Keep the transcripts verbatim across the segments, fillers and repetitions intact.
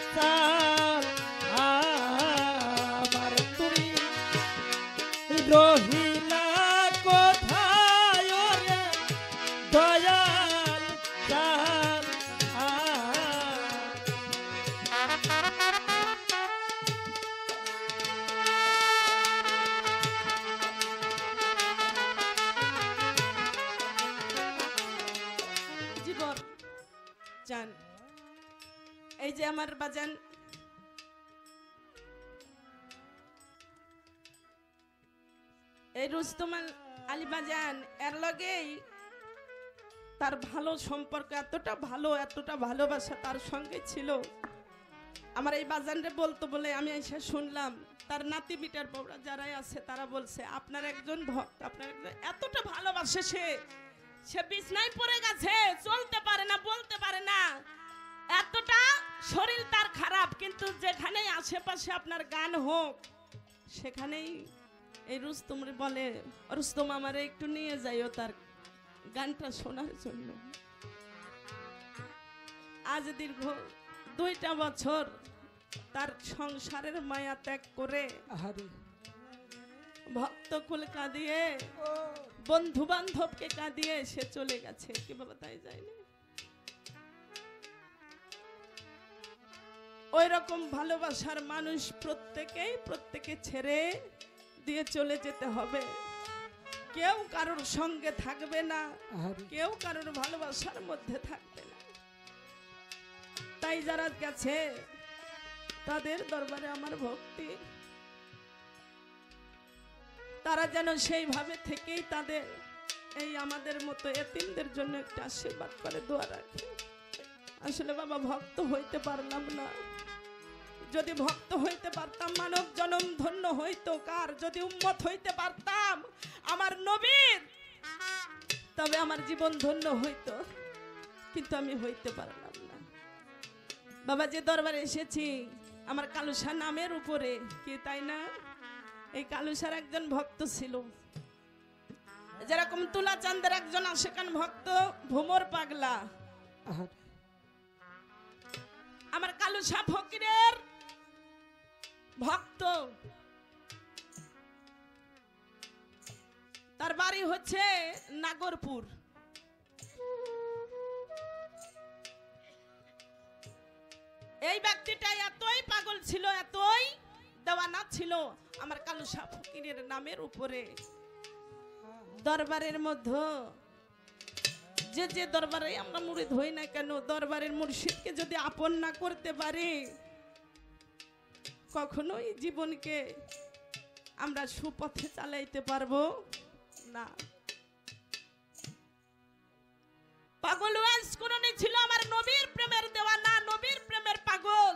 চাল আমার তুমি রহিলা কোথায় রে দয়াল চাল জীবন জান এই যে আমার বাজান এই রুস্তম আলী বাজান এর লগেই তার ভালো সম্পর্ক এতটা ভালো এতটা ভালোবাসা তার সঙ্গে ছিল আমার এই বাজানরে বলতো বলে আমি এসে শুনলাম তার নাতি বিটার বউরা যারাই আছে তারা বলছে আপনার একজন ভক্ত আপনার একজন এতটা ভালোবাসে সে সে বিছনায় পড়ে গেছে চলতে পারে না বলতে পারে না এতটা শরীর তার খারাপ কিন্তু যেখানেই আশেপাশে আপনার গান হোক সেখানেই এই রুস্তমরে বলে রুস্তম আমারে একটু নিয়ে যাইও তার গানটা শোনার জন্য আজ দীর্ঘ দুইটা বছর তার সংসারের মায়া ত্যাগ করে ভক্ত কুল কাঁদিয়ে বন্ধু বান্ধবকে কাঁদিয়ে সে চলে গেছে কি বাবা তাই যায়নি ওই রকম ভালোবাসার মানুষ প্রত্যেকেই প্রত্যেকে ছেড়ে দিয়ে চলে যেতে হবে কেউ কারোর সঙ্গে থাকবে না কেউ কারোর ভালোবাসার মধ্যে থাকবে না তাই যারা গেছে তাদের দরবারে আমার ভক্তি তারা যেন সেইভাবে থেকেই তাদের এই আমাদের মতো এতিমদের জন্য একটা আশীর্বাদ করে দোয়া রাখে আসলে বাবা ভক্ত হইতে পারলাম না যদি ভক্ত হইতে পারতাম মানব জন্ম ধন্য হইতো কার যদি উম্মত হইতে পারতাম আমার নবীর তবে আমার জীবন ধন্য হইতো কিন্তু আমি হইতে পারলাম না বাবা যে দরবারে এসেছি আমার কালুসা নামের উপরে কি তাই না এই কালুসার একজন ভক্ত ছিল যেরকম তুলা চাঁদের একজন আশেকান ভক্ত ভুমর পাগলা আমার কালুসা ফকিরের ভক্ত তার বাড়ি হচ্ছে নাগরপুর এই ব্যক্তিটা এতই পাগল ছিল এতই দেওয়ানা ছিল আমার কালুসা ফকিরের নামের উপরে দরবারের মধ্যে যে যে দরবারে আমরা মুরিদ হই না কেন দরবারের মুর্শিদকে যদি আপন না করতে পারি কখনোই জীবনকে আমরা সুপথে চালাইতে পারবো না পাগল ওয়াজ কোননি ছিল আমার নবীর প্রেমের দেওয়ানা নবীর প্রেমের পাগল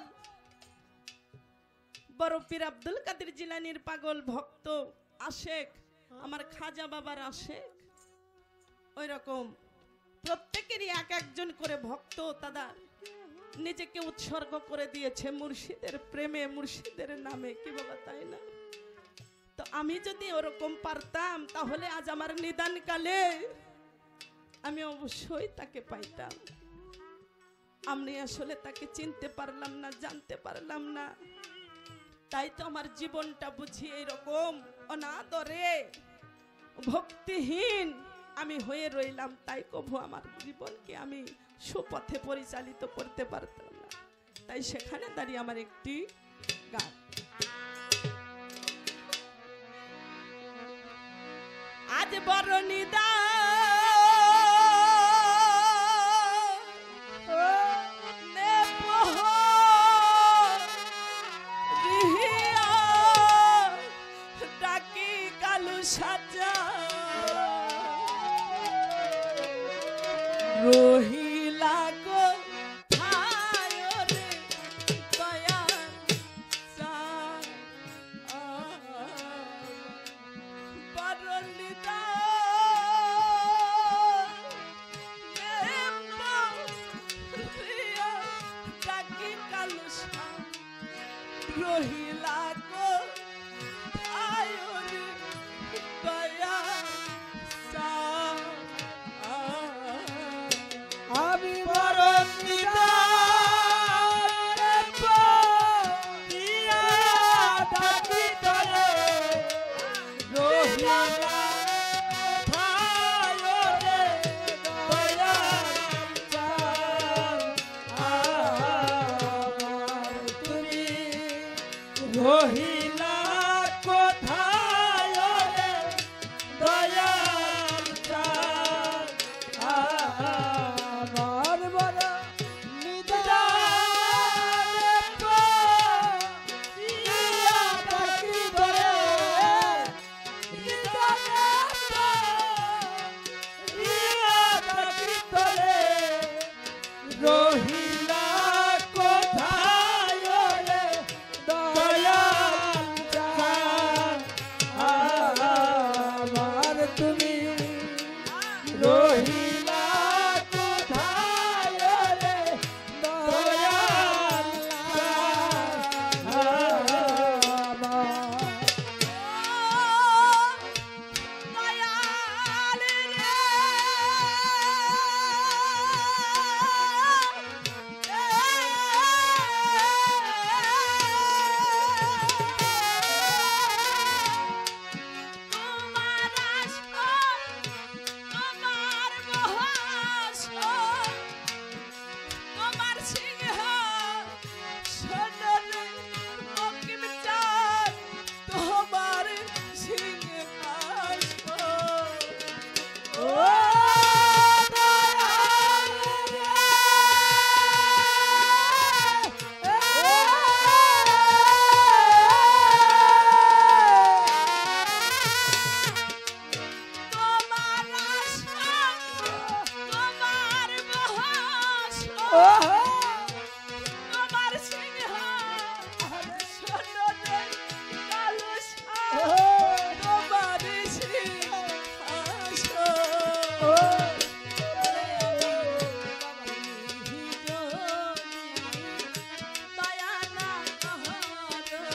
বড় পীর আব্দুল কাদের জিলানীর পাগল ভক্ত আশেক আমার খাজা বাবার আশেক ওই রকম প্রত্যেকেরই এক একজন করে ভক্ত তাদের নিজেকে উৎসর্গ করে দিয়েছে মুর্শিদের প্রেমে মুর্শিদের নামে কি বাবা তাই না তো আমি যদি ওরকম পারতাম তাহলে আজ আমার নিদান কালে আমি অবশ্যই তাকে পাইতাম আমি আসলে তাকে চিনতে পারলাম না জানতে পারলাম না তাই তো আমার জীবনটা বুঝি এরকম অনাদরে ভক্তিহীন আমি হয়ে রইলাম তাই কভু আমার জীবনকে আমি সুপথে পরিচালিত করতে পারতাম না তাই সেখানে দাঁড়িয়ে আমার একটি গান আজ বড় নিদা রহিলা গো থায় রে দয়াল চাল বরলিদা নেমো রিয়া ডাকি কালুসা রহিলা গো থায় রে দয়াল চাল আমি বরণ নিদান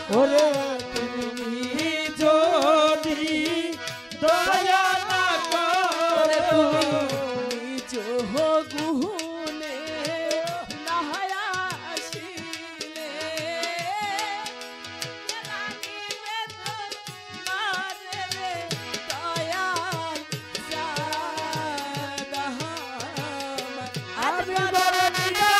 ওরে তুমি যদি দয়া না করে তুমি যোগুনে নাহায়া আসিলে রাগিবে তোমারে রে দয়াল জাহান আমি বরদিনা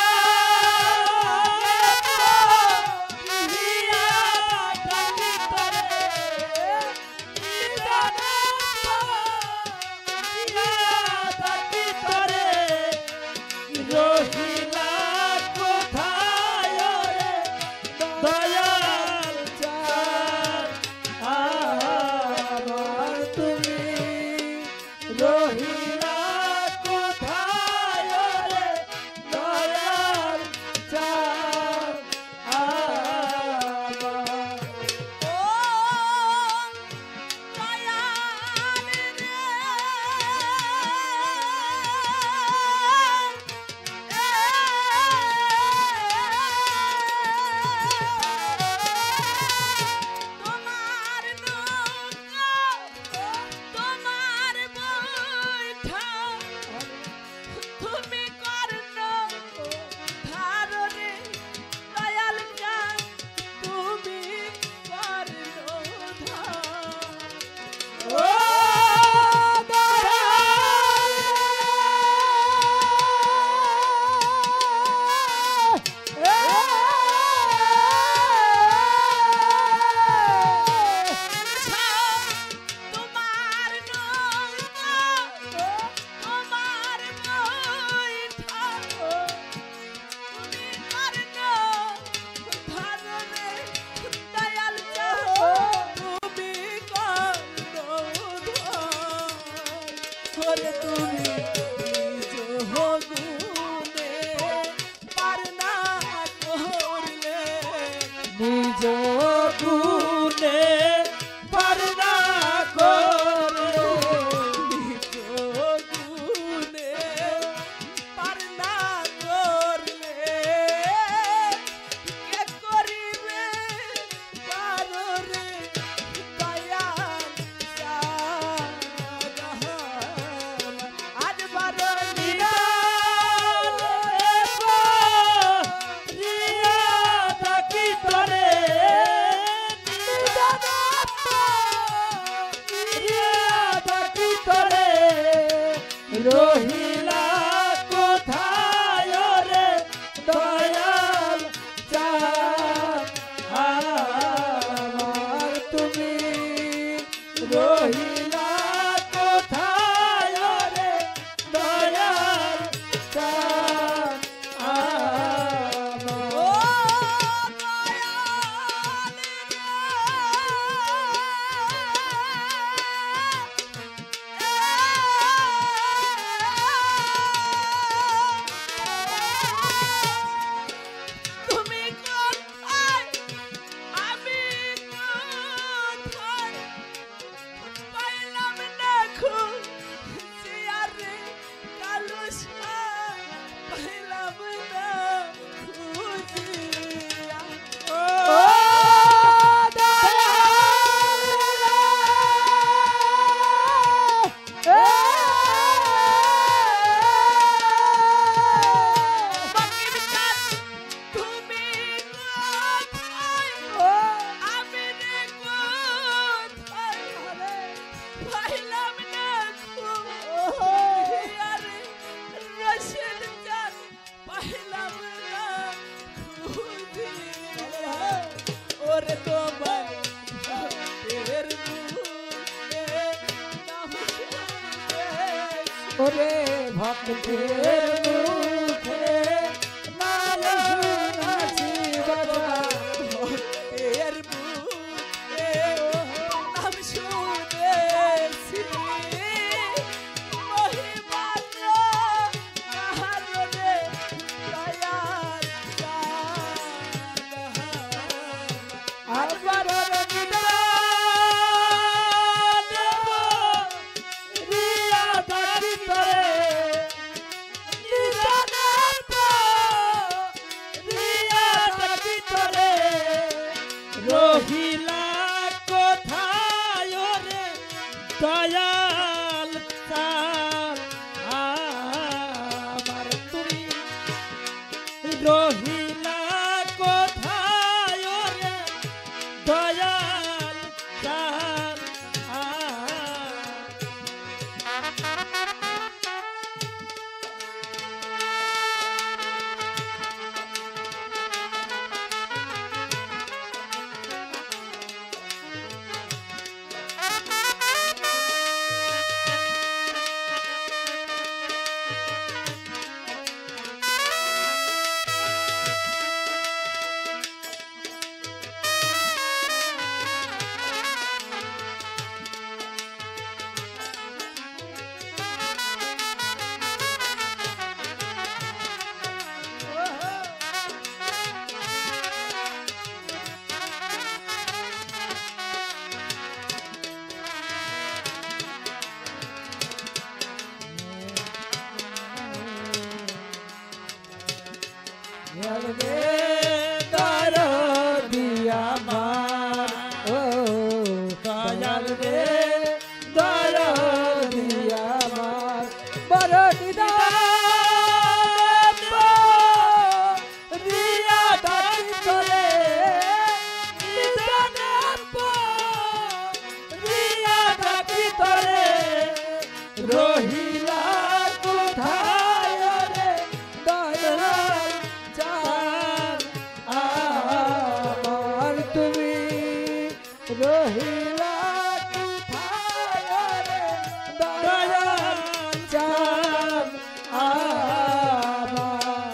রহিলা কোথায় রে দয়াল চাঁদ আমার ও দয়াল রে তোমার নৌকা তোমার বৈঠা তুমি কর্ণ ধারণে দয়াল চাঁদ তুমি কর্ণ ধার ও তোমার নৌকা তোমার বৈঠা তুমি কর্ণ ধারণে দয়াল চাঁদ তুমি কর্ণ ধার ওরে তুমি নিজ গুণে পার না করলে নিজ গুণে পার না করে নিজ গুণে পার না করলে কে করিবে পার রে দয়াল চাঁদ আজ বারদিনা রহিলা কোথায় রে দয়াল চাঁদ আমার তুমি রহিলা কোথায় রে দয়াল চাঁদ আমার ও দয়াল তুমি কোথায় আমি কোথায় পাইলাম না খুঁজিয়ারে কালুসা পাইলাম না খুঁজিয়া ও বাকির চাঁদ তুমি কোথায় আমি রে কোথায় পাইলাম না খুঁজিয়ারে রশিদ চাঁদ পাইলাম না খুঁজিয়া ওরে তোমার ভক্তের মুখে নাম শুনেছি ওরে ভক্তের মুখে নাম শুনেছি বাবা ভক্তের মুখে নাম শুনেছি মহিমার কারণে দয়াল চাঁদ আবার রবিনা দেব রিয়া থাকিতে নিজান রহিলা কোথায় রে দয়াল চাঁদ আমার।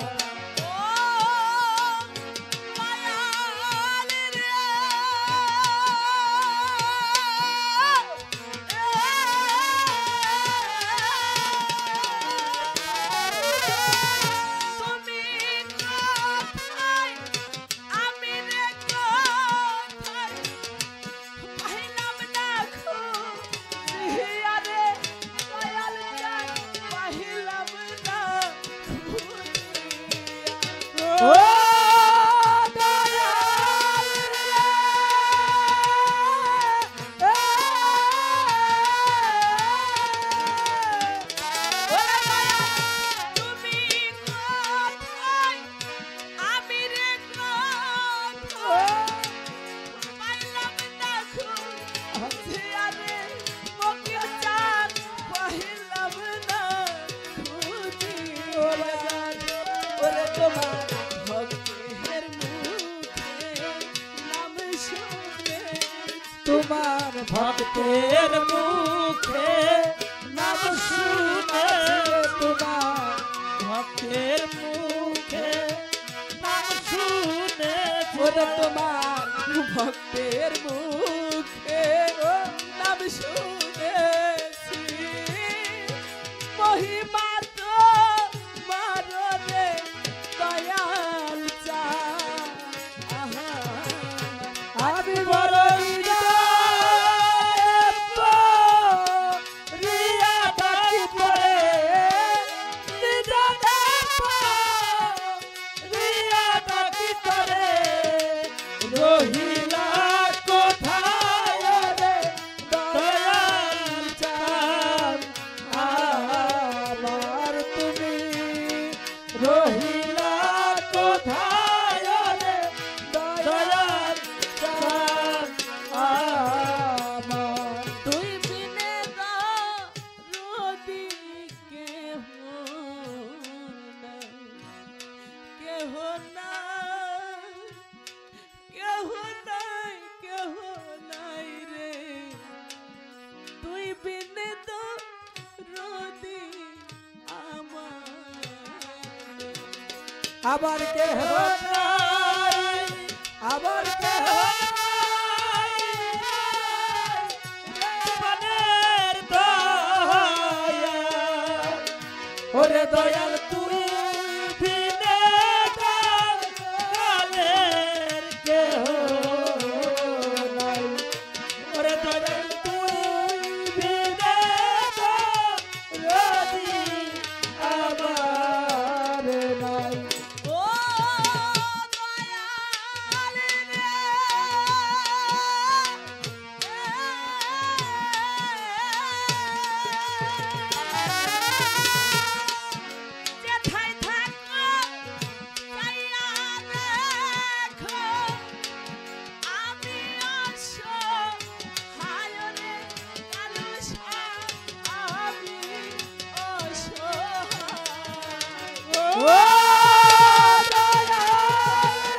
ও দয়াল রে এ ওরে দয়াল তুমি কোথায় আমি রে কোথায় পাইলাম না খুঁজিয়া রে মোকে চাঁদ পাইলাম না খুঁজিয়া। ওরে তোমার ভক্তের মুখে নাম শুনে তোমার ভক্তের মুখে নাম শুনে তোমার ভক্তের মুখে নাম শুনে ওরে তোমার ভক্তের মুখে নাম শুনেছি মহিমা তো মাররে দয়াল চাঁদ আহা আমি বড়ই রিয়া ডাকি পড়ে নিদানে রিয়া ডাকি পড়ে রহিলা কোথায় রে দয়াল চাঁদ আমার তুমি রহিলা কোথায় রে দয়াল চাঁদ আমার। তুই বিনে রোদি কেহ নাই কেহ নাই কেহ নাই কেহ নাই রে তুই বিনে তো রোদি আমার আবার কেহ নাই আবার কেহ নাই জীবনের দয়াল ওরে দয়াল তুই বিনে কালের কেহ নাই ওরে দয়াল তুই বিনে রদি আমার নাই। ও দয়াল রে যেথায় থাকো চাইয়া দেখো আমি অসহায় রে কালুষা আমি অসহায়। ও দয়াল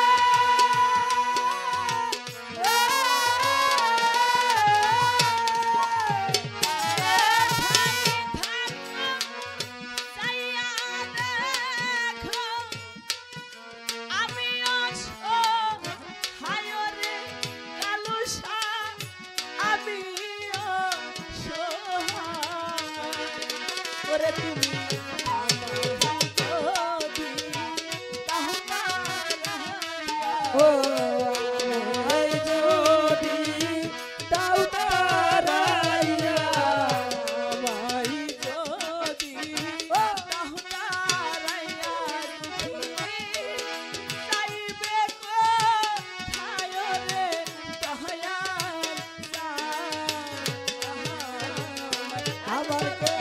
ওরে তুমি ও আমায় যদি দাও তারাইয়া আমায় যদি দাও তারাইয়া চাইবে কোথায় রে দয়াল আমার কে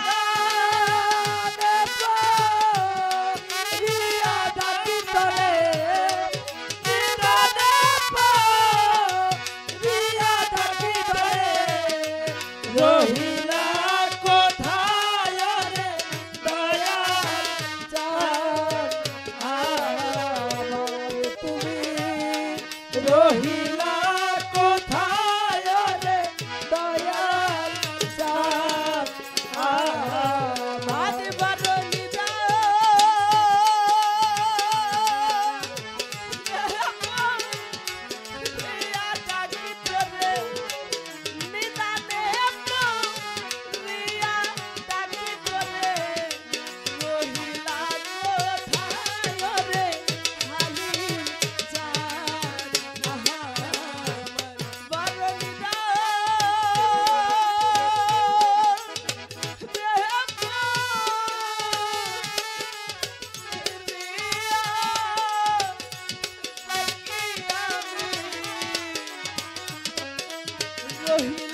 রহিলা কোথায় রে দয়াল চাঁদ আমার তুমি রহিলা কোথায় রহিল